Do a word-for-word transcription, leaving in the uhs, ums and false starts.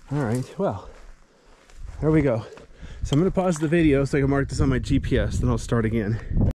All right, well, there we go. So I'm gonna pause the video so I can mark this on my G P S, then I'll start again.